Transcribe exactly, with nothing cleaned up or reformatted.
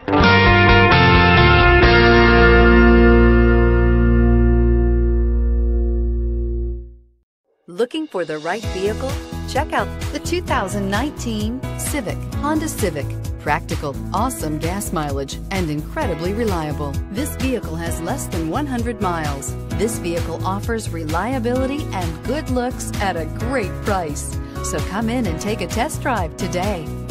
Looking for the right vehicle? Check out the two thousand nineteen Civic, Honda Civic. Practical, awesome gas mileage, and incredibly reliable. This vehicle has less than one hundred miles. This vehicle offers reliability and good looks at a great price. So come in and take a test drive today.